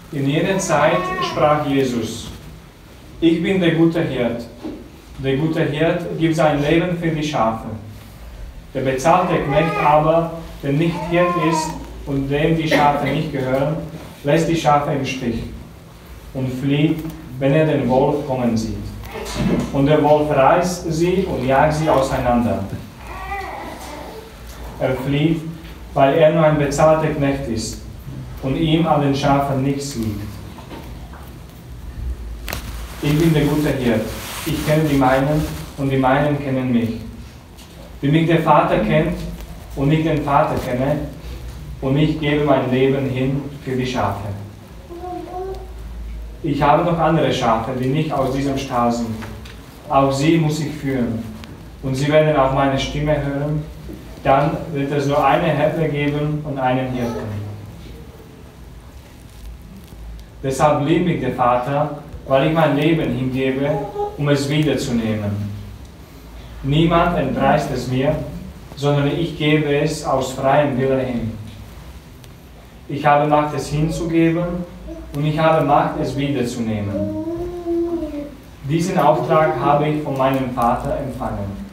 In jener Zeit sprach Jesus: Ich bin der gute Hirt. Der gute Hirt gibt sein Leben für die Schafe. Der bezahlte Knecht aber, der nicht Hirt ist und dem die Schafe nicht gehören, lässt die Schafe im Stich und flieht, wenn er den Wolf kommen sieht. Und der Wolf reißt sie und jagt sie auseinander. Er flieht, weil er nur ein bezahlter Knecht ist und ihm an den Schafen nichts liegt. Ich bin der gute Hirt. Ich kenne die meinen und die meinen kennen mich. Wie mich der Vater kennt und ich den Vater kenne, und ich gebe mein Leben hin für die Schafe. Ich habe noch andere Schafe, die nicht aus diesem Stall sind. Auch sie muss ich führen. Und sie werden auch meine Stimme hören. Dann wird es nur eine Hirte geben und einen Hirten. Deshalb liebt mich der Vater, weil ich mein Leben hingebe, um es wiederzunehmen. Niemand entreißt es mir, sondern ich gebe es aus freiem Willen hin. Ich habe Macht, es hinzugeben, und ich habe Macht, es wiederzunehmen. Diesen Auftrag habe ich von meinem Vater empfangen.